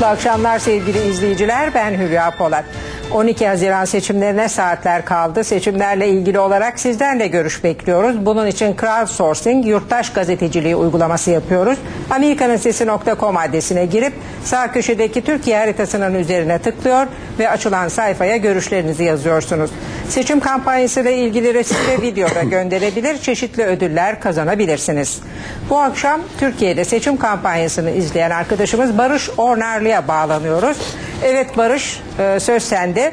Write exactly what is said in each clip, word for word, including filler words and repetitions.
Mutlu akşamlar sevgili izleyiciler. Ben Hülya Polat. on iki Haziran seçimlerine saatler kaldı. Seçimlerle ilgili olarak sizden de görüş bekliyoruz. Bunun için crowdsourcing, yurttaş gazeteciliği uygulaması yapıyoruz. Amerikanın Sesi nokta com adresine girip sağ köşedeki Türkiye haritasının üzerine tıklıyor ve açılan sayfaya görüşlerinizi yazıyorsunuz. Seçim kampanyası ile ilgili resim ve video da gönderebilir, çeşitli ödüller kazanabilirsiniz. Bu akşam Türkiye'de seçim kampanyasını izleyen arkadaşımız Barış Ornarlı'ya bağlanıyoruz. Evet Barış, söz sende.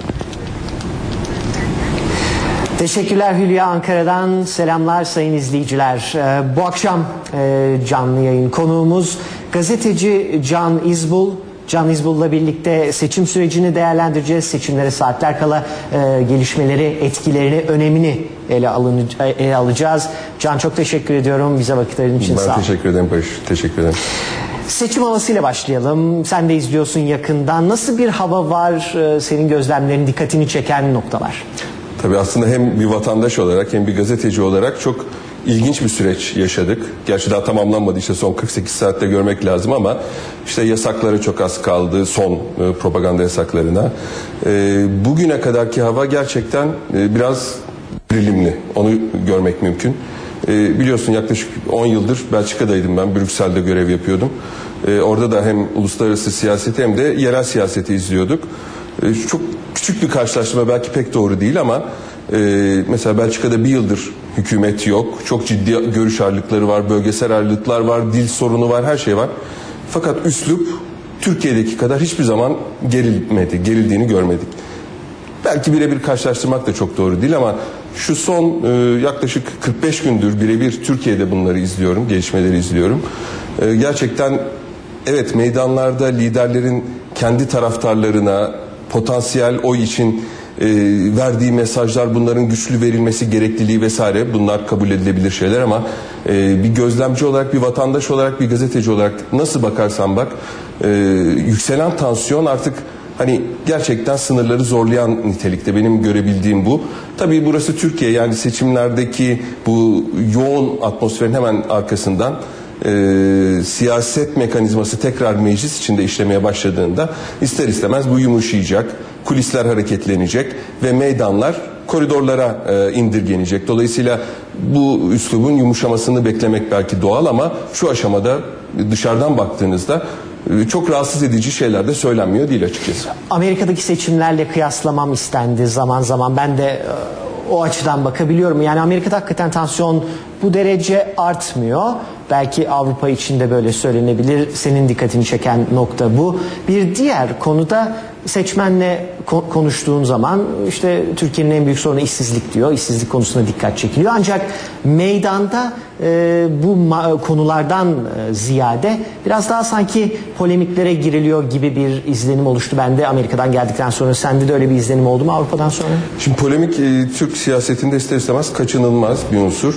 Teşekkürler Hülya, Ankara'dan selamlar sayın izleyiciler. Bu akşam canlı yayın konuğumuz gazeteci Can İzbul. Can İzbul'la birlikte seçim sürecini değerlendireceğiz. Seçimlere saatler kala e, gelişmeleri, etkilerini, önemini ele, alın, ele alacağız. Can, çok teşekkür ediyorum bize vakit ayırdığın için. Ben sağ ol. teşekkür ederim Barış. Teşekkür ederim. Seçim havasıyla başlayalım. Sen de izliyorsun yakından. Nasıl bir hava var? E, senin gözlemlerin, dikkatini çeken noktalar? Tabii aslında hem bir vatandaş olarak hem bir gazeteci olarak çok İlginç bir süreç yaşadık. Gerçi daha tamamlanmadı, işte son kırk sekiz saatte görmek lazım ama işte yasakları çok az kaldı, son e, propaganda yasaklarına. E, bugüne kadarki hava gerçekten e, biraz gerilimli, onu görmek mümkün. E, biliyorsun yaklaşık on yıldır Belçika'daydım ben, Brüksel'de görev yapıyordum. E, orada da hem uluslararası siyaseti hem de yerel siyaseti izliyorduk. E, çok küçük bir karşılaştırma, belki pek doğru değil ama e, mesela Belçika'da bir yıldır hükümet yok. Çok ciddi görüş ayrılıkları var, bölgesel ayrılıklar var, dil sorunu var, her şey var. Fakat üslup Türkiye'deki kadar hiçbir zaman gerilmedi, gerildiğini görmedik. Belki birebir karşılaştırmak da çok doğru değil ama şu son e, yaklaşık kırk beş gündür birebir Türkiye'de bunları izliyorum, gelişmeleri izliyorum. E, gerçekten evet, meydanlarda liderlerin kendi taraftarlarına potansiyel oy için E, verdiği mesajlar, bunların güçlü verilmesi gerekliliği vesaire, bunlar kabul edilebilir şeyler ama e, bir gözlemci olarak, bir vatandaş olarak, bir gazeteci olarak nasıl bakarsan bak e, yükselen tansiyon artık hani gerçekten sınırları zorlayan nitelikte, benim görebildiğim bu. Tabii burası Türkiye, yani seçimlerdeki bu yoğun atmosferin hemen arkasından e, siyaset mekanizması tekrar meclis içinde işlemeye başladığında ister istemez bu yumuşayacak. Kulisler hareketlenecek ve meydanlar koridorlara e, indirgenecek. Dolayısıyla bu üslubun yumuşamasını beklemek belki doğal ama şu aşamada dışarıdan baktığınızda e, çok rahatsız edici şeyler de söylenmiyor değil açıkçası. Amerika'daki seçimlerle kıyaslamam istendi zaman zaman. Ben de e, o açıdan bakabiliyorum. Yani Amerika'da hakikaten tansiyon bu derece artmıyor. Belki Avrupa için de böyle söylenebilir. Senin dikkatini çeken nokta bu. Bir diğer konuda seçmenle ko- konuştuğun zaman işte Türkiye'nin en büyük sorunu işsizlik diyor. İşsizlik konusuna dikkat çekiliyor. Ancak meydanda e, bu ma- konulardan e, ziyade biraz daha sanki polemiklere giriliyor gibi bir izlenim oluştu bende Amerika'dan geldikten sonra. Sende de öyle bir izlenim oldu mu Avrupa'dan sonra? Şimdi polemik e, Türk siyasetinde ister istemez kaçınılmaz bir unsur.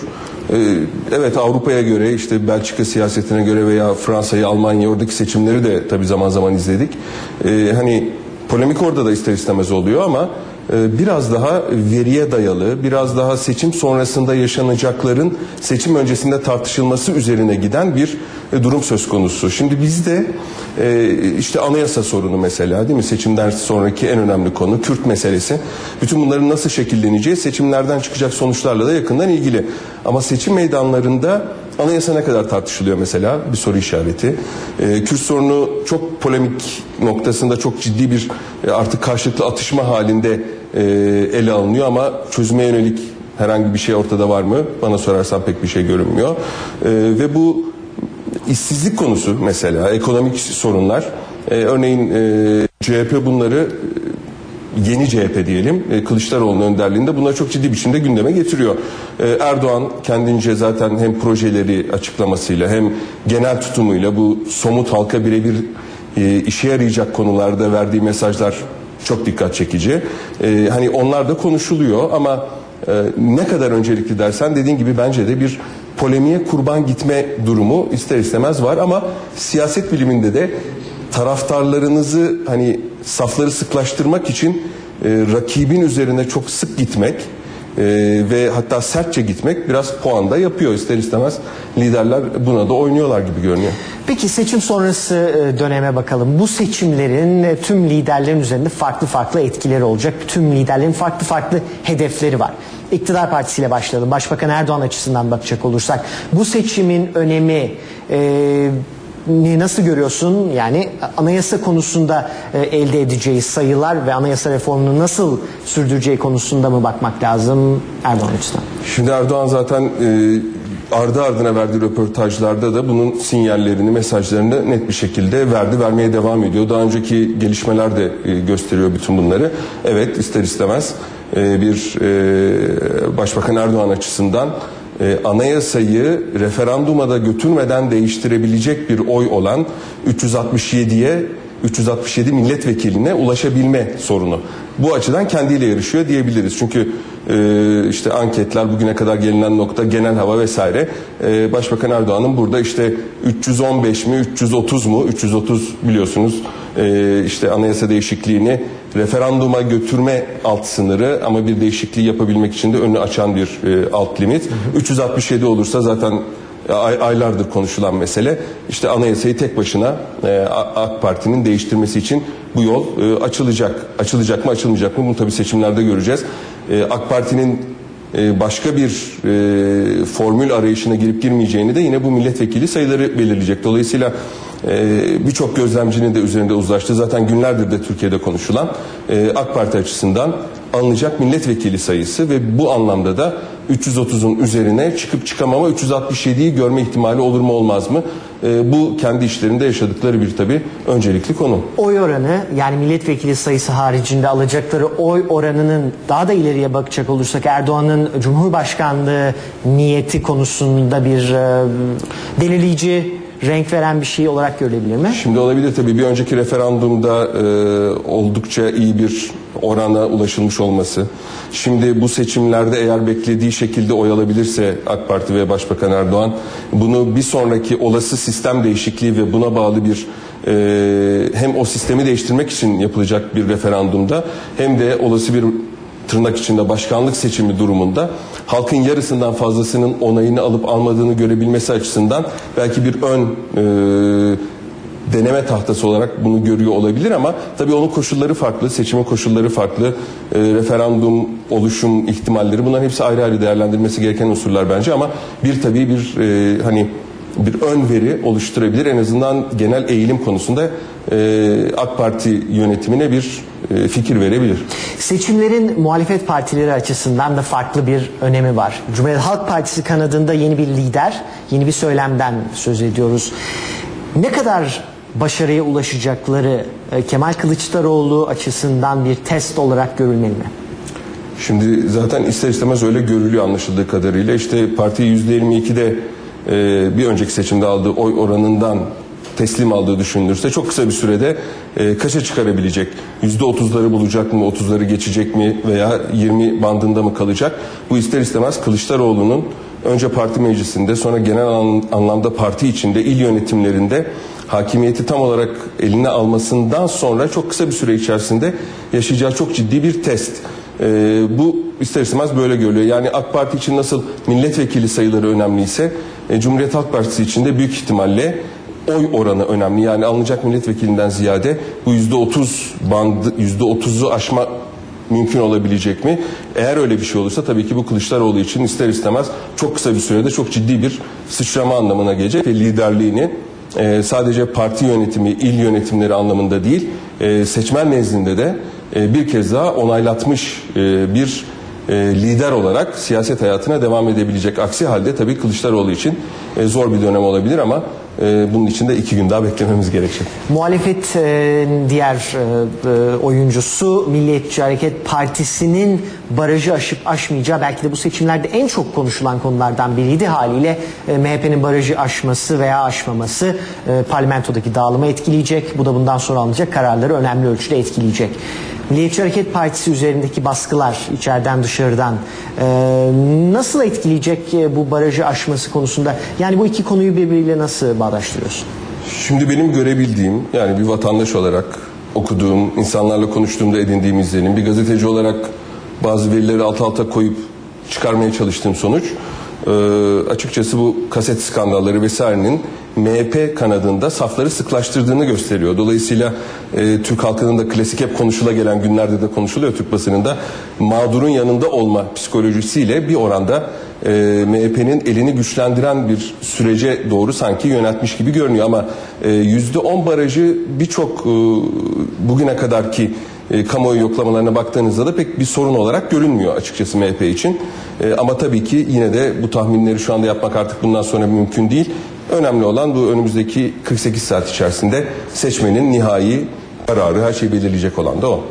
Evet, Avrupa'ya göre, işte Belçika siyasetine göre veya Fransa'yı, Almanya, oradaki seçimleri de tabii zaman zaman izledik. Ee, hani polemik orada da ister istemez oluyor ama e, biraz daha veriye dayalı, biraz daha seçim sonrasında yaşanacakların seçim öncesinde tartışılması üzerine giden bir e, durum söz konusu. Şimdi bizde e, işte anayasa sorunu mesela, değil mi? Seçimden sonraki en önemli konu Kürt meselesi. Bütün bunların nasıl şekilleneceği seçimlerden çıkacak sonuçlarla da yakından ilgili. Ama seçim meydanlarında anayasa ne kadar tartışılıyor mesela? Bir soru işareti. E, Kürt sorunu çok polemik noktasında, çok ciddi bir e, artık karşılıklı atışma halinde e, ele alınıyor ama çözüme yönelik herhangi bir şey ortada var mı? Bana sorarsan pek bir şey görünmüyor. E, ve bu işsizlik konusu mesela, ekonomik sorunlar. E, örneğin e, C H P bunları, yeni C H P diyelim, Kılıçdaroğlu'nun önderliğinde bunları çok ciddi biçimde gündeme getiriyor. Erdoğan kendince zaten hem projeleri açıklamasıyla hem genel tutumuyla bu somut halka birebir işe yarayacak konularda verdiği mesajlar çok dikkat çekici. Hani onlar da konuşuluyor ama ne kadar öncelikli dersen, dediğin gibi bence de bir polemiğe kurban gitme durumu ister istemez var ama siyaset biliminde de taraftarlarınızı, hani safları sıklaştırmak için e, rakibin üzerine çok sık gitmek, ve hatta sertçe gitmek biraz puan da yapıyor. İster istemez liderler buna da oynuyorlar gibi görünüyor. Peki seçim sonrası döneme bakalım. Bu seçimlerin tüm liderlerin üzerinde farklı farklı etkileri olacak. Tüm liderlerin farklı farklı hedefleri var. İktidar Partisi ile başlayalım. Başbakan Erdoğan açısından bakacak olursak bu seçimin önemi e, nasıl görüyorsun? Yani anayasa konusunda e, elde edeceği sayılar ve anayasa reformunu nasıl sürdüreceği konusunda mı bakmak lazım Erdoğan açısından? Şimdi Erdoğan zaten e, ardı ardına verdiği röportajlarda da bunun sinyallerini, mesajlarını net bir şekilde verdi, vermeye devam ediyor. Daha önceki gelişmeler de e, gösteriyor bütün bunları. Evet, ister istemez e, bir e, Başbakan Erdoğan açısından e, anayasayı referanduma da götürmeden değiştirebilecek bir oy olan üç yüz altmış yediye üç yüz altmış yedi milletvekiline ulaşabilme sorunu. Bu açıdan kendiyle yarışıyor diyebiliriz. Çünkü e, işte anketler, bugüne kadar gelinen nokta, genel hava vesaire, e, Başbakan Erdoğan'ın burada işte üç yüz on beş mi, üç yüz otuz mu, üç yüz otuz biliyorsunuz e, işte anayasa değişikliğini referanduma götürme alt sınırı ama bir değişikliği yapabilmek için de önünü açan bir e, alt limit. Hı hı. üç yüz altmış yedi olursa zaten aylardır konuşulan mesele. İşte anayasayı tek başına e, AK Parti'nin değiştirmesi için bu yol e, açılacak. Açılacak mı, açılmayacak mı? Bunu tabii seçimlerde göreceğiz. E, AK Parti'nin e, başka bir e, formül arayışına girip girmeyeceğini de yine bu milletvekili sayıları belirleyecek. Dolayısıyla e, birçok gözlemcinin de üzerinde uzlaştı. Zaten günlerdir de Türkiye'de konuşulan e, AK Parti açısından alınacak milletvekili sayısı ve bu anlamda da üç yüz otuzun üzerine çıkıp çıkamama, üç yüz altmış yediyi görme ihtimali olur mu olmaz mı? E, bu kendi işlerinde yaşadıkları bir tabii öncelikli konu. Oy oranı, yani milletvekili sayısı haricinde alacakları oy oranının daha da ileriye bakacak olursak Erdoğan'ın Cumhurbaşkanlığı niyeti konusunda bir e, belirleyici, renk veren bir şey olarak görülebilir mi? Şimdi olabilir tabii. Bir önceki referandumda e, oldukça iyi bir orana ulaşılmış olması. Şimdi bu seçimlerde eğer beklediği şekilde oy alabilirse AK Parti ve Başbakan Erdoğan, bunu bir sonraki olası sistem değişikliği ve buna bağlı bir e, hem o sistemi değiştirmek için yapılacak bir referandumda hem de olası bir tırnak içinde başkanlık seçimi durumunda halkın yarısından fazlasının onayını alıp almadığını görebilmesi açısından belki bir ön e, deneme tahtası olarak bunu görüyor olabilir ama tabii onun koşulları farklı, seçimin koşulları farklı, e, referandum oluşum ihtimalleri, bunların hepsi ayrı ayrı değerlendirilmesi gereken unsurlar bence ama bir tabii bir e, hani bir ön veri oluşturabilir. En azından genel eğilim konusunda e, AK Parti yönetimine bir e, fikir verebilir. Seçimlerin muhalefet partileri açısından da farklı bir önemi var. Cumhuriyet Halk Partisi kanadında yeni bir lider, yeni bir söylemden söz ediyoruz. Ne kadar başarıya ulaşacakları e, Kemal Kılıçdaroğlu açısından bir test olarak görülmeli mi? Şimdi zaten ister istemez öyle görülüyor anlaşıldığı kadarıyla. İşte parti yüzde yirmi ikide e, bir önceki seçimde aldığı oy oranından teslim aldığı düşünülürse çok kısa bir sürede e, kaça çıkarabilecek? yüzde otuzları bulacak mı? otuzları geçecek mi? Veya yirmi bandında mı kalacak? Bu ister istemez Kılıçdaroğlu'nun önce parti meclisinde, sonra genel anlamda parti içinde, il yönetimlerinde hakimiyeti tam olarak eline almasından sonra çok kısa bir süre içerisinde yaşayacağı çok ciddi bir test. Ee, bu ister istemez böyle görülüyor. Yani AK Parti için nasıl milletvekili sayıları önemliyse e, Cumhuriyet Halk Partisi için de büyük ihtimalle oy oranı önemli. Yani alınacak milletvekilinden ziyade bu yüzde otuz bandı, yüzde otuzu aşma mümkün olabilecek mi? Eğer öyle bir şey olursa tabii ki bu Kılıçdaroğlu için ister istemez çok kısa bir sürede çok ciddi bir sıçrama anlamına gelecek ve liderliğini e, sadece parti yönetimi, il yönetimleri anlamında değil, e, seçmen nezdinde de e, bir kez daha onaylatmış e, bir e, lider olarak siyaset hayatına devam edebilecek. Aksi halde tabii Kılıçdaroğlu için e, zor bir dönem olabilir ama Ee, bunun için de iki gün daha beklememiz gerekecek. Muhalefet e, diğer e, oyuncusu Milliyetçi Hareket Partisi'nin barajı aşıp aşmayacağı belki de bu seçimlerde en çok konuşulan konulardan biriydi. Haliyle e, M H P'nin barajı aşması veya aşmaması e, parlamentodaki dağılımı etkileyecek. Bu da bundan sonra alınacak kararları önemli ölçüde etkileyecek. Milliyetçi Hareket Partisi üzerindeki baskılar içeriden dışarıdan e, nasıl etkileyecek e, bu barajı aşması konusunda? Yani bu iki konuyu birbiriyle nasıl bağdaştırıyorsun? Şimdi benim görebildiğim, yani bir vatandaş olarak okuduğum, insanlarla konuştuğumda edindiğim izlenim, bir gazeteci olarak bazı verileri alt alta koyup çıkarmaya çalıştığım sonuç e, açıkçası bu kaset skandalları vesairenin M H P kanadında safları sıklaştırdığını gösteriyor. Dolayısıyla e, Türk halkının da klasik hep konuşula gelen günlerde de konuşuluyor Türk basınında mağdurun yanında olma psikolojisiyle bir oranda e, M H P'nin elini güçlendiren bir sürece doğru sanki yöneltmiş gibi görünüyor ama e, yüzde on barajı birçok e, bugüne kadarki e, kamuoyu yoklamalarına baktığınızda da pek bir sorun olarak görünmüyor açıkçası M H P için. E, ama tabii ki yine de bu tahminleri şu anda yapmak artık bundan sonra mümkün değil. Önemli olan bu önümüzdeki kırk sekiz saat içerisinde seçmenin nihai kararı, her şeyi belirleyecek olan da o.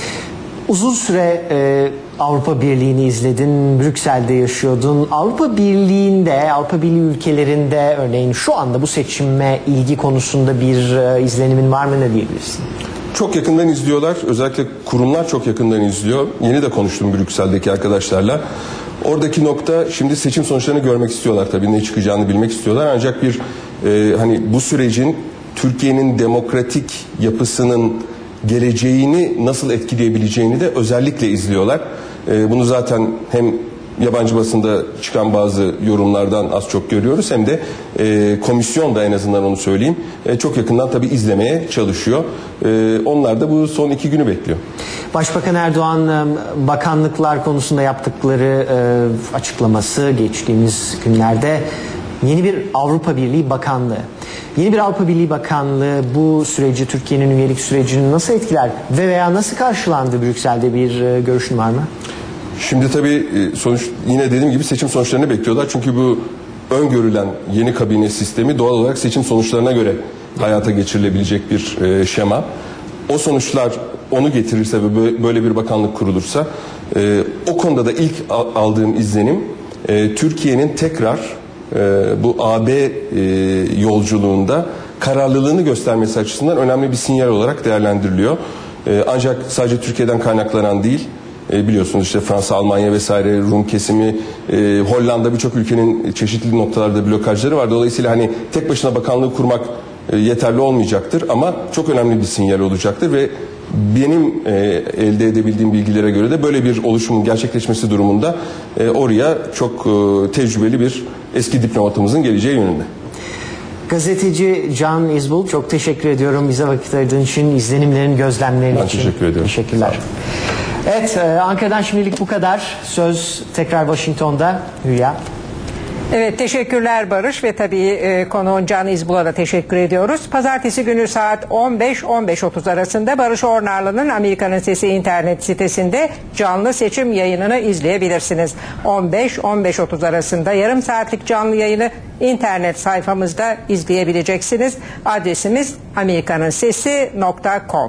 Uzun süre e, Avrupa Birliği'ni izledin, Brüksel'de yaşıyordun. Avrupa Birliği'nde, Avrupa Birliği ülkelerinde örneğin şu anda bu seçime ilgi konusunda bir e, izlenimin var mı, ne diyebilirsin? Çok yakından izliyorlar. Özellikle kurumlar çok yakından izliyor. Yeni de konuştum Brüksel'deki arkadaşlarla. Oradaki nokta, şimdi seçim sonuçlarını görmek istiyorlar tabii, ne çıkacağını bilmek istiyorlar. Ancak bir e, hani bu sürecin Türkiye'nin demokratik yapısının geleceğini nasıl etkileyebileceğini de özellikle izliyorlar. E, bunu zaten hem yabancı basında çıkan bazı yorumlardan az çok görüyoruz, hem de e, komisyon da en azından onu söyleyeyim e, çok yakından tabii izlemeye çalışıyor. E, onlar da bu son iki günü bekliyor. Başbakan Erdoğan bakanlıklar konusunda yaptıkları e, açıklaması geçtiğimiz günlerde yeni bir Avrupa Birliği Bakanlığı. Yeni bir Avrupa Birliği Bakanlığı bu süreci, Türkiye'nin üyelik sürecini nasıl etkiler ve veya nasıl karşılandı Brüksel'de, bir e, görüşün var mı? Şimdi tabii sonuç, yine dediğim gibi seçim sonuçlarını bekliyorlar. Çünkü bu öngörülen yeni kabine sistemi doğal olarak seçim sonuçlarına göre hayata geçirilebilecek bir e, şema. O sonuçlar onu getirirse ve böyle bir bakanlık kurulursa e, o konuda da ilk aldığım izlenim e, Türkiye'nin tekrar e, bu A B e, yolculuğunda kararlılığını göstermesi açısından önemli bir sinyal olarak değerlendiriliyor. E, ancak sadece Türkiye'den kaynaklanan değil, E, biliyorsunuz işte Fransa, Almanya vesaire, Rum kesimi, e, Hollanda, birçok ülkenin çeşitli noktalarda blokajları var. Dolayısıyla hani tek başına bakanlığı kurmak e, yeterli olmayacaktır ama çok önemli bir sinyal olacaktır ve benim e, elde edebildiğim bilgilere göre de böyle bir oluşumun gerçekleşmesi durumunda e, oraya çok e, tecrübeli bir eski diplomatımızın geleceği yönünde. Gazeteci Can İzbul, çok teşekkür ediyorum bize vakit ayırdığın için, izlenimlerin, gözlemlerin Ben için. teşekkür ediyorum. Teşekkürler. Evet, Ankara'dan şimdilik bu kadar. Söz tekrar Washington'da. Hülya. Evet, teşekkürler Barış ve tabii e, konuğun Can İzbul'a da teşekkür ediyoruz. Pazartesi günü saat on beş on beş otuz arasında Barış Ornarlı'nın Amerika'nın Sesi internet sitesinde canlı seçim yayınını izleyebilirsiniz. on beş on beş otuz arasında yarım saatlik canlı yayını internet sayfamızda izleyebileceksiniz. Adresimiz amerikanın sesi nokta com.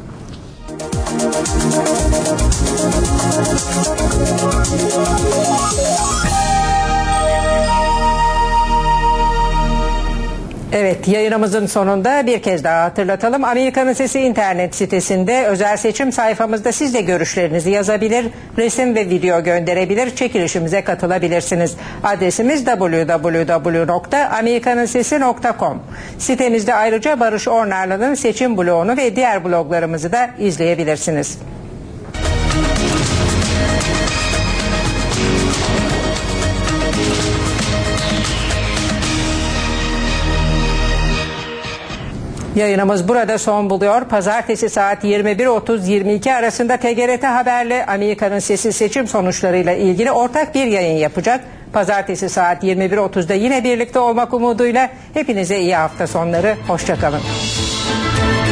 Evet, yayınımızın sonunda bir kez daha hatırlatalım. Amerika'nın Sesi internet sitesinde özel seçim sayfamızda siz de görüşlerinizi yazabilir, resim ve video gönderebilir, çekilişimize katılabilirsiniz. Adresimiz double-u double-u double-u nokta amerikanın sesi nokta com. Sitemizde ayrıca Barış Ornarlı'nın seçim blogunu ve diğer bloglarımızı da izleyebilirsiniz. Yayınımız burada son buluyor. Pazartesi saat yirmi bir otuz yirmi iki arasında T G R T Haber'le Amerika'nın Sesi seçim sonuçlarıyla ilgili ortak bir yayın yapacak. Pazartesi saat yirmi bir otuzda yine birlikte olmak umuduyla hepinize iyi hafta sonları. Hoşça kalın.